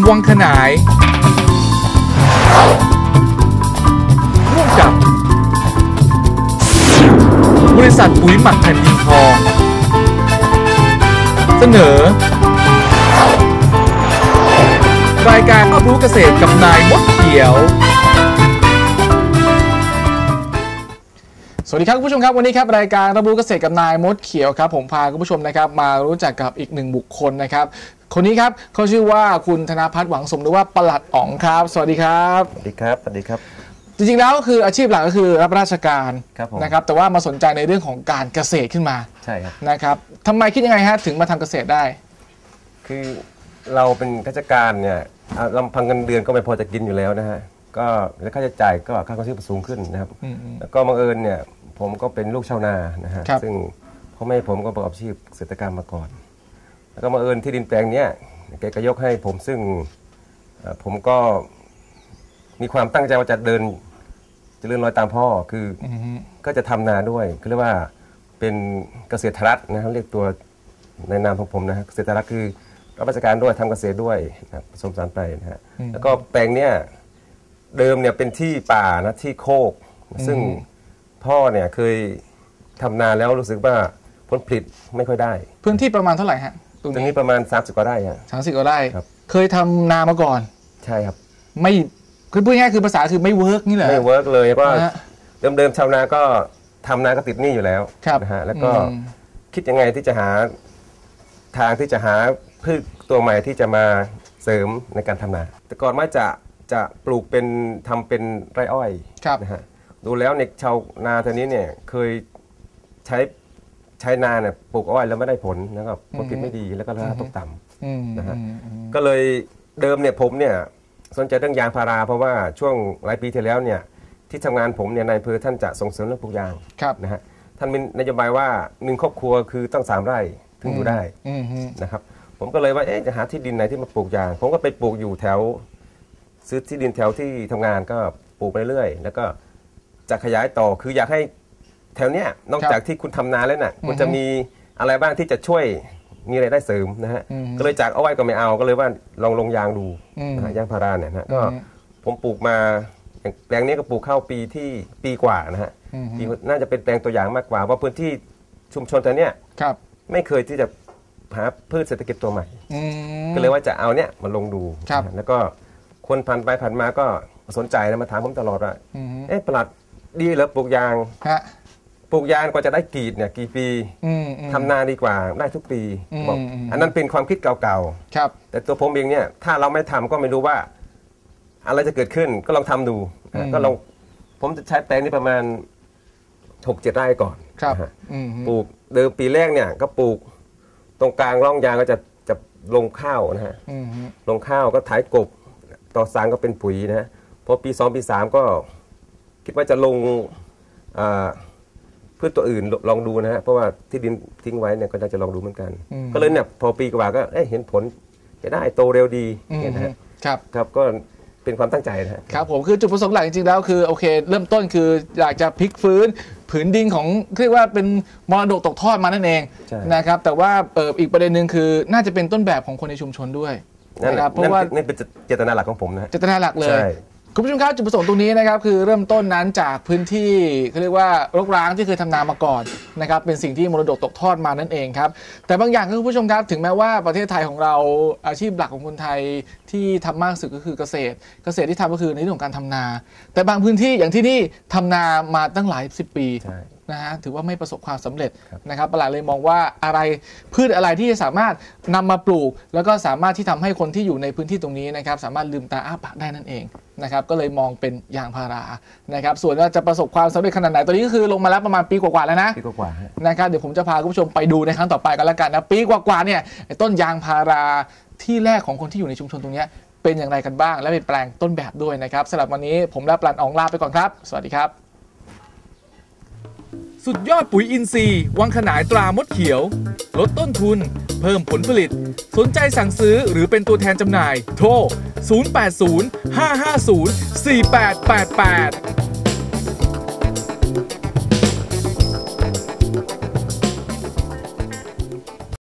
วังขนายร่วมกับบริษัทปุ๋ยหมักแผ่นดินทองเสนอรายการรับรู้เกษตรกับนายมดเขียวสวัสดีครับคุณผู้ชมครับวันนี้ครับรายการรับรู้เกษตรกับนายมดเขียวครับผมพาคุณผู้ชมนะครับมารู้จักกับอีกหนึ่งบุคคลนะครับคนนี้ครับเขาชื่อว่าคุณธนภัทรหวังสมหรือว่าปลัดอ๋องครับสวัสดีครับสวัสดีครับสวัสดีครับจริงๆแล้วคืออาชีพหลักก็คือรับราชการนะครับแต่ว่ามาสนใจในเรื่องของการเกษตรขึ้นมาใช่ครับนะครับทำไมคิดยังไงฮะถึงมาทำเกษตรได้คือเราเป็นข้าราชการเนี่ยลำพังเงินเดือนก็ไม่พอจะกินอยู่แล้วนะฮะก็แล้วค่าใช้จ่ายก็ค่าครองชีพสูงขึ้นนะครับแล้วก็บังเอิญเนี่ยผมก็เป็นลูกชาวนานะฮะซึ่งพ่อแม่ผมก็ประกอบอาชีพเกษตรกรรมมาก่อนแล้วก็บังเอิญที่ดินแปลงเนี้ยแกก็ยกให้ผมซึ่งผมก็มีความตั้งใจว่าจะเดินรอยตามพ่อคือก็จะทำนาด้วยคือเรียกว่าเป็นเกษตรรัฐนะครับเรียกตัวในนามของผมนะฮะเกษตรรัฐคือรับราชการด้วยทำเกษตรด้วยนะผสมผสานไปนะฮะแล้วก็แปลงเนี้ยเดิมเนี่ยเป็นที่ป่านะที่โคกซึ่งพ่อเนี่ยเคยทำนาแล้วรู้สึกว่าผลผลิตไม่ค่อยได้พื้นที่ประมาณเท่าไหร่ฮะตรงนี้ประมาณ30กว่าไร่ฮะ 30กว่าไร่เคยทำนามาก่อนใช่ครับไม่คือพูดง่ายคือภาษาคือไม่เวิร์กนี่แหละไม่เวิร์กเลยเพราะเดิมชาวนาก็ทำนาก็ติดหนี้อยู่แล้วนะฮะแล้วก็คิดยังไงที่จะหาทางที่จะหาพืชตัวใหม่ที่จะมาเสริมในการทำนาแต่ก่อนว่าจะปลูกเป็นทำเป็นไร่อ้อยนะฮะดูแล้วในชาวนาตอนนี้เนี่ยเคยใช้นาเนี่ยปลูกอ้อยแล้วไม่ได้ผลนะครับผลผลิตไม่ดีแล้วก็ราคาตกต่ำนะฮะก็เลยเดิมเนี่ยผมเนี่ยสนใจเรื่องยางพาราเพราะว่าช่วงหลายปีที่แล้วเนี่ยที่ทำงานผมเนี่ยนายอำเภอท่านจะส่งเสริมเรื่องปลูกยางนะฮะท่านมีนโยบายว่า1ครอบครัวคือต้อง3ไร่ถึงอยู่ได้นะครับผมก็เลยว่าจะหาที่ดินไหนที่มาปลูกยางผมก็ไปปลูกอยู่แถวซื้อที่ดินแถวที่ทำงานก็ปลูกไปเรื่อยแล้วก็จะขยายต่อคืออยากให้แถวเนี้ยนอกจากที่คุณทำนาแล้วน่ะคุณจะมีอะไรบ้างที่จะช่วยมีรายได้เสริมนะฮะก็เลยจากเอาไว้ก็ไม่เอาก็เลยว่าลงยางดูนะฮะยางพาราเนี่ยนะก็ผมปลูกมาแปลงนี้ก็ปลูกเข้าปีกว่านะฮะน่าจะเป็นแปลงตัวอย่างมากกว่าว่าพื้นที่ชุมชนแต่เนี้ยไม่เคยที่จะหาพืชเศรษฐกิจตัวใหม่ก็เลยว่าจะเอาเนี้ยมาลงดูแล้วก็คนผ่านไปผ่านมาก็สนใจนะมาถามผมตลอดว่าปลัดดีเหรอปลูกยางปลูกยางก็จะได้กรีดเนี่ยกี่ปีทำนาดีกว่าได้ทุกปีบอกอันนั้นเป็นความคิดเก่าๆแต่ตัวผมเองเนี่ยถ้าเราไม่ทำก็ไม่รู้ว่าอะไรจะเกิดขึ้นก็ลองทำดูก็ลองผมจะใช้แปลงนี้ประมาณ 6-7 ไร่ก่อนปลูกเดิมปีแรกเนี่ยก็ปลูกตรงกลางร่องยางก็จะลงข้าวนะฮะลงข้าวก็ถ่ายกบต่อสางก็เป็นปุ๋ยนะฮะพอปี2ปี3ก็คิดว่าจะลงพืชตัวอื่นลองดูนะฮะเพราะว่าที่ดินทิ้งไว้เนี่ยก็จะลองดูเหมือนกันก็เลยเนี่ยพอปีกว่าก็เห็นผลจะได้โตเร็วดีนะฮะครับก็เป็นความตั้งใจนะครับผมคือจุดประสงค์หลักจริงๆแล้วคือโอเคเริ่มต้นคืออยากจะพลิกฟื้นผืนดินของเรียกว่าเป็นมรดกตกทอดมานั่นเองนะครับแต่ว่าอีกประเด็นหนึ่งคือน่าจะเป็นต้นแบบของคนในชุมชนด้วยนะครับเพราะว่านี่เป็นเจตนาหลักของผมนะเจตนาหลักเลยคุณผู้ชมครับจุดประสงค์ตรงนี้นะครับคือเริ่มต้นนั้นจากพื้นที่เขาเรียกว่ารกร้างที่เคยทำนามาก่อนนะครับเป็นสิ่งที่มรดกตกทอดมานั่นเองครับแต่บางอย่างคุณผู้ชมครับถึงแม้ว่าประเทศไทยของเราอาชีพหลักของคนไทยที่ทำมากสุดก็คือเกษตรที่ทำก็คือในเรื่องของการทำนาแต่บางพื้นที่อย่างที่นี่ทำนามาตั้งหลาย10 ปีนะฮะถือว่าไม่ประสบความสำเร็จนะครับปลัดเลยมองว่าพืชอะไรที่จะสามารถนำมาปลูกแล้วก็สามารถที่ทำให้คนที่อยู่ในพื้นที่ตรงนี้นะครับสามารถลืมตาอ้าปากได้นั่นเองนะครับก็เลยมองเป็นยางพารานะครับส่วนว่าจะประสบความสำเร็จขนาดไหนตอนนี้ก็คือลงมาแล้วประมาณปีกว่าๆแล้วนะปีกว่านะครับเดี๋ยวผมจะพาคุณผู้ชมไปดูในครั้งต่อไปกันแล้วกันนะปีกว่าๆเนี่ยต้นยางพาราที่แรกของคนที่อยู่ในชุมชนตรงนี้เป็นอย่างไรกันบ้างและเป็นแปลงต้นแบบด้วยนะครับสำหรับวันนี้ผมและปลัดอ๋องลาไปก่อนครับสวัสดีครับสุดยอดปุ๋ยอินทรีย์วังขนายตรามดเขียวลดต้นทุนเพิ่มผลผลิตสนใจสั่งซื้อหรือเป็นตัวแทนจำหน่ายโทร 080 550 4888